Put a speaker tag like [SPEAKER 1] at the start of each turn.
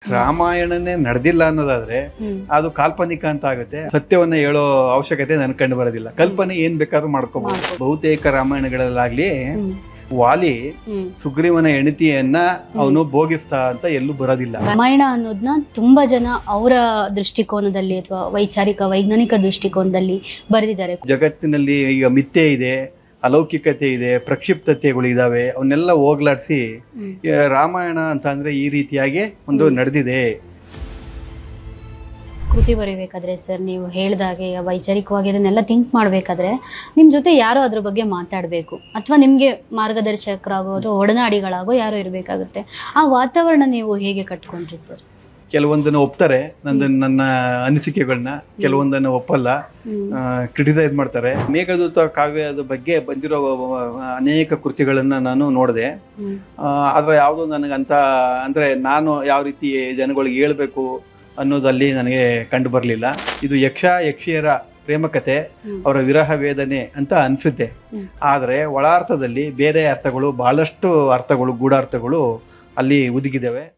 [SPEAKER 1] ರಾಮಾಯಣನೇ ನಡೆದಿಲ್ಲ ಅನ್ನೋದಾದ್ರೆ ಅದು ಕಾಲ್ಪನಿಕ ಅಂತ ಆಗುತ್ತೆ. ಸತ್ಯವನ್ನ ಹೇಳೋ ಅವಶ್ಯಕತೆ ನನ್ ಕಂಡು ಬರೋದಿಲ್ಲ. ಕಲ್ಪನೆ ಏನ್ ಬೇಕಾದ್ರೂ ಮಾಡ್ಕೋಬಹುದು. ಬಹುತೇಕ ರಾಮಾಯಣಗಳಲ್ಲಾಗ್ಲಿ ವಾಲಿ ಸುಗ್ರೀವನ ಹೆಂಡತಿಯನ್ನ ಅವನು ಭೋಗಿಸ್ತಾ ಅಂತ ಎಲ್ಲೂ ಬರೋದಿಲ್ಲ.
[SPEAKER 2] ರಾಮಾಯಣ ಅನ್ನೋದನ್ನ ತುಂಬಾ ಜನ ಅವರ ದೃಷ್ಟಿಕೋನದಲ್ಲಿ ಅಥವಾ ವೈಜ್ಞಾನಿಕ ದೃಷ್ಟಿಕೋನದಲ್ಲಿ ಬರೆದಿದ್ದಾರೆ.
[SPEAKER 1] ಜಗತ್ತಿನಲ್ಲಿ ಈಗ ಮಿಥ್ಯೆ ಇದೆ, ಅಲೌಕಿಕತೆ ಇದೆ, ಪ್ರಕ್ಷಿಪ್ತತೆಗಳು ಇದಾವೆ, ಅವನ್ನೆಲ್ಲ ಹೋಗ್ಲಾಡಿಸಿ ರಾಮಾಯಣ ಅಂತ ಅಂದ್ರೆ ಈ ರೀತಿಯಾಗಿ ಒಂದು ನಡೆದಿದೆ.
[SPEAKER 2] ಕೃತಿ ಬರೀಬೇಕಾದ್ರೆ ಸರ್ ನೀವು ಹೇಳಿದಾಗೆ ವೈಚಾರಿಕವಾಗಿ ಅದನ್ನೆಲ್ಲ ಥಿಂಕ್ ಮಾಡಬೇಕಾದ್ರೆ ನಿಮ್ಮ ಜೊತೆ ಯಾರೋ ಅದ್ರ ಬಗ್ಗೆ ಮಾತಾಡಬೇಕು ಅಥವಾ ನಿಮಗೆ ಮಾರ್ಗದರ್ಶಕರಾಗೋ ಅಥವಾ ಒಡನಾಡಿಗಳಾಗೋ ಯಾರೋ ಇರಬೇಕಾಗುತ್ತೆ. ಆ ವಾತಾವರಣ ನೀವು ಹೇಗೆ ಕಟ್ಕೊಂಡ್ರಿ ಸರ್?
[SPEAKER 1] ಕೆಲವೊಂದನ್ನು ಒಪ್ತಾರೆ, ನನ್ನ ಅನಿಸಿಕೆಗಳನ್ನ, ಕೆಲವೊಂದನ್ನು ಒಪ್ಪಲ್ಲ, ಕ್ರಿಟಿಸೈಸ್ ಮಾಡ್ತಾರೆ. ಮೇಘದೂತ ಕಾವ್ಯದ ಬಗ್ಗೆ ಬಂದಿರೋ ಅನೇಕ ಕೃತಿಗಳನ್ನ ನಾನು ನೋಡಿದೆ. ಆದ್ರೆ ಯಾವುದು ನನಗಂತ ಅಂದ್ರೆ ನಾನು ಯಾವ ರೀತಿ ಜನಗಳಿಗೆ ಹೇಳ್ಬೇಕು ಅನ್ನೋದಲ್ಲಿ ನನಗೆ ಕಂಡು ಬರಲಿಲ್ಲ. ಇದು ಯಕ್ಷಿಯರ ಪ್ರೇಮಕತೆ, ಅವರ ವಿರಹ ವೇದನೆ ಅಂತ ಅನ್ಸುತ್ತೆ. ಆದ್ರೆ ಒಳ ಅರ್ಥದಲ್ಲಿ ಬೇರೆ ಅರ್ಥಗಳು, ಬಹಳಷ್ಟು ಅರ್ಥಗಳು, ಗೂಢಾರ್ಥಗಳು ಅಲ್ಲಿ ಹುದುಗಿದ್ದಾವೆ.